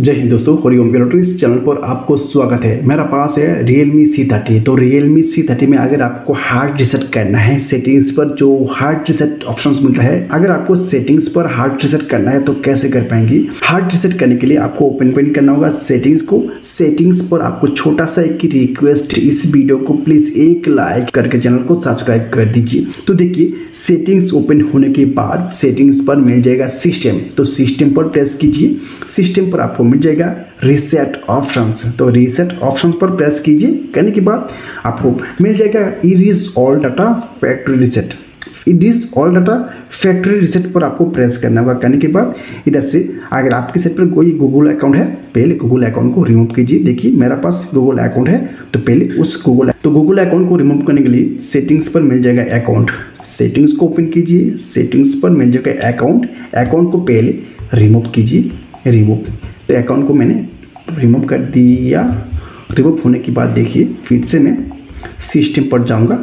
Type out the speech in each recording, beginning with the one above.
जय हिंद दोस्तों, Hariom electronics channel पर आपको स्वागत है। मेरा पास है Realme C30। तो Realme C30 में अगर आपको हार्ड रीसेट करना है, सेटिंग्स पर जो हार्ड रीसेट ऑप्शंस मिलता है, अगर आपको सेटिंग्स पर हार्ड रीसेट करना है तो कैसे कर पाएंगे। हार्ड रीसेट करने के लिए आपको ओपन करना होगा सेटिंग्स को। सेटिंग्स पर आपको छोटा सा एक रिक्वेस्ट, इस वीडियो को प्लीज एक लाइक करके चैनल को सब्सक्राइब कर दीजिए। तो देखिए, सेटिंग्स ओपन होने के बाद सेटिंग्स पर मिल जाएगा सिस्टम। तो सिस्टम पर प्रेस कीजिए। सिस्टम पर आपको मिल जाएगा रीसेट ऑप्शंस। तो रीसेट ऑप्शंस पर प्रेस कीजिए। करने के बाद आपको मिल जाएगा erase all data factory reset. Erase all data factory reset पर आपको प्रेस करना होगा। करने के बाद इधर से अगर आपके सेट पर कोई गूगल अकाउंट है, पहले गूगल अकाउंट को रिमूव कीजिए। देखिए मेरा पास गूगल अकाउंट है, तो पहले उस गूगल अकाउंट को रिमूव करने के लिए सेटिंग्स पर मिल जाएगा अकाउंट। सेटिंग्स को ओपन कीजिए। सेटिंग्स पर मिल जाएगा अकाउंट। अकाउंट को पहले रिमूव कीजिए। रिमूव, तो अकाउंट को मैंने रिमूव कर दिया। रिमूव होने के बाद देखिए फिर से मैं सिस्टम पर जाऊंगा।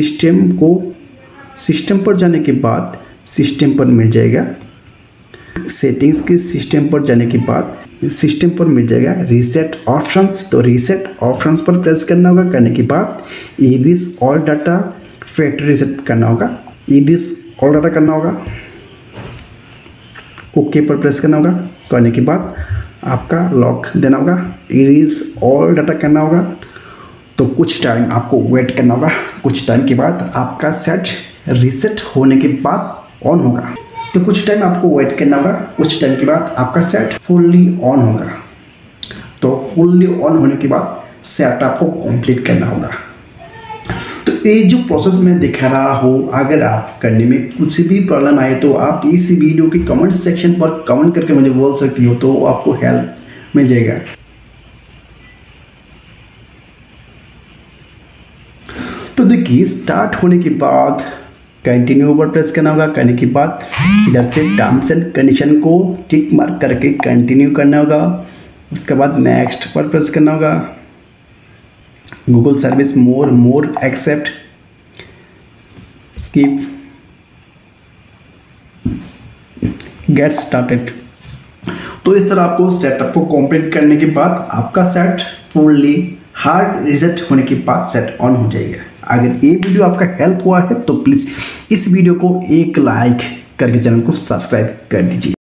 सिस्टम पर जाने के बाद सिस्टम पर मिल जाएगा सेटिंग्स के। सिस्टम पर जाने के बाद सिस्टम पर मिल जाएगा रीसेट ऑप्शंस। तो रीसेट ऑप्शंस पर प्रेस करना होगा। करने के बाद erase all data factory reset करना होगा। इरेज ऑल डाटा करना होगा। ओके पर प्रेस करना होगा। करने के बाद आपका लॉक देना होगा। इरेज ऑल डाटा करना होगा। तो कुछ टाइम आपको वेट करना होगा। कुछ टाइम के बाद आपका सेट रीसेट होने के बाद ऑन होगा। तो कुछ टाइम आपको वेट करना होगा। कुछ टाइम के बाद आपका सेट फुल्ली ऑन होगा। तो फुल्ली ऑन होने के बाद सेट आपको कंप्लीट करना होगा। तो ये जो प्रोसेस मैं दिखा रहा हूँ, अगर आप करने में कुछ भी प्रॉब्लम आए तो आप इस वीडियो के कमेंट सेक्शन पर कमेंट करके मुझे बोल सकती हो, तो आपको हेल्प मिल जाएगा। तो देखिए, स्टार्ट होने के बाद कंटिन्यू पर प्रेस करना होगा। करने के बाद इधर से टर्म्स एंड कंडीशन को टिक मार्क करके कंटिन्यू करना होगा। उसके बाद नेक्स्ट पर प्रेस करना होगा। Google service more accept, skip, get started. तो इस तरह आपको सेटअप को कंप्लीट करने के बाद आपका सेट फुल्ली हार्ड रीसेट होने के बाद सेट ऑन हो जाएगा। अगर ये वीडियो आपका हेल्प हुआ है तो प्लीज़ इस वीडियो को एक लाइक करके चैनल को सब्सक्राइब कर दीजिए।